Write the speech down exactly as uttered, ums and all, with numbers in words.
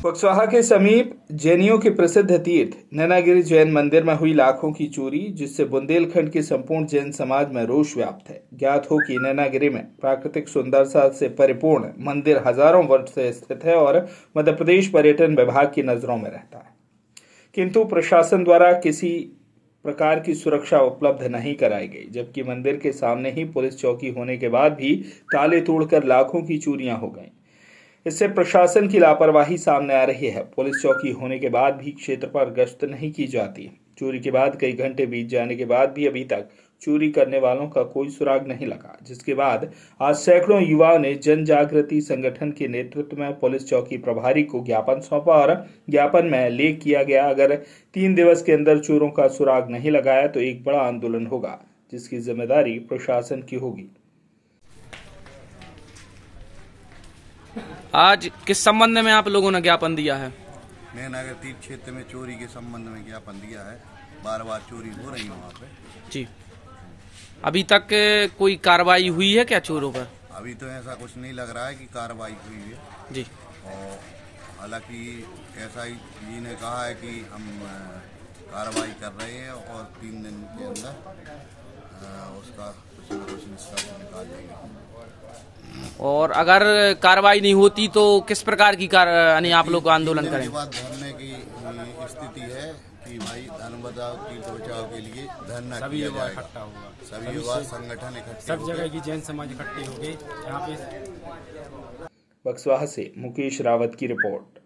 बक्सवाहा के समीप जैनियों के प्रसिद्ध तीर्थ नैनागिरी जैन मंदिर में हुई लाखों की चोरी, जिससे बुंदेलखंड के संपूर्ण जैन समाज में रोष व्याप्त है। ज्ञात हो कि नैनागिरी में प्राकृतिक सुंदरता से परिपूर्ण मंदिर हजारों वर्ष से स्थित है और मध्य प्रदेश पर्यटन विभाग की नजरों में रहता है, किंतु प्रशासन द्वारा किसी प्रकार की सुरक्षा उपलब्ध नहीं कराई गई, जबकि मंदिर के सामने ही पुलिस चौकी होने के बाद भी ताले तोड़कर लाखों की चोरियां हो गईं। इससे प्रशासन की लापरवाही सामने आ रही है। पुलिस चौकी होने के बाद भी क्षेत्र पर गश्त नहीं की जाती। चोरी के बाद कई घंटे बीत जाने के बाद भी अभी तक चोरी करने वालों का कोई सुराग नहीं लगा, जिसके बाद आज सैकड़ों युवाओं ने जन जागृति संगठन के नेतृत्व में पुलिस चौकी प्रभारी को ज्ञापन सौंपा और ज्ञापन में लेख किया गया, अगर तीन दिवस के अंदर चोरों का सुराग नहीं लगाया तो एक बड़ा आंदोलन होगा, जिसकी जिम्मेदारी प्रशासन की होगी। आज किस संबंध में आप लोगों ने ज्ञापन दिया है? नैनागिरी तीर्थ क्षेत्र में चोरी के संबंध में ज्ञापन दिया है। बार बार चोरी हो रही है वहाँ पे। जी, अभी तक कोई कार्रवाई हुई है क्या चोरों पर? अभी तो ऐसा कुछ नहीं लग रहा है कि कार्रवाई हुई है जी। और हालांकि ऐसा ही जी ने कहा है कि हम कार्रवाई कर रहे हैं और तीन दिन के अंदर उसका कुछ न कुछ निष्कर्ष निकाल देंगे। और अगर कार्रवाई नहीं होती तो किस प्रकार की यानी आप लोग आंदोलन करेंगे? धरने की स्थिति है कि भाई धन बचाओ तीर्थ बचाओ के लिए धरना किया जाएगा। सभी युवा संगठन इकट्ठे, सब जगह की जैन समाज इकट्ठे हो गए यहाँ पे। बक्सवाहा से मुकेश रावत की रिपोर्ट।